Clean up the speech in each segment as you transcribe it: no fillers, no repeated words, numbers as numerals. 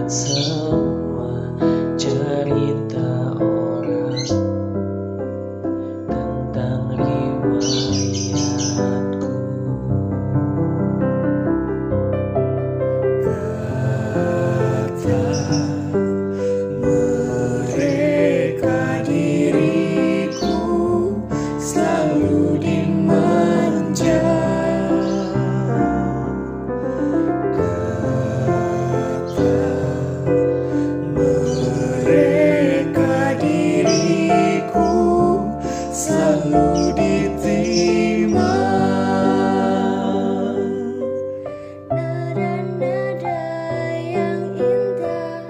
semua cerita orang tentang riwayatku. Kata mereka diriku selalu dimanja. Mereka diriku selalu diterima. Nada-nada yang indah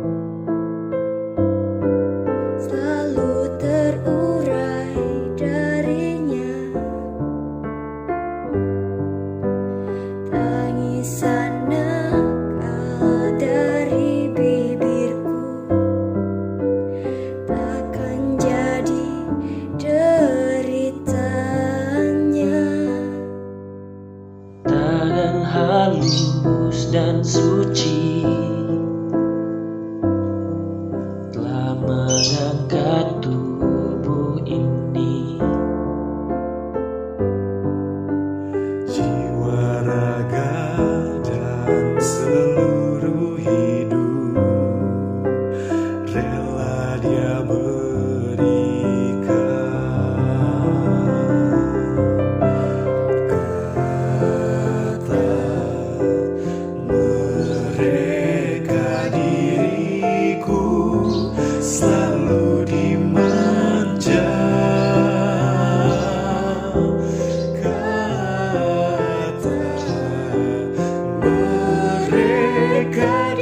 selalu terurai darinya. Tangisan nakal dari bibirku takkan jadi deritanya. Tangan halus dan suci telah mengangkat tubuh ini. Jiwa, raga, dan seluruh hidup rela Dia berikan. Kata mereka diriku selalu dimanja. Kata mereka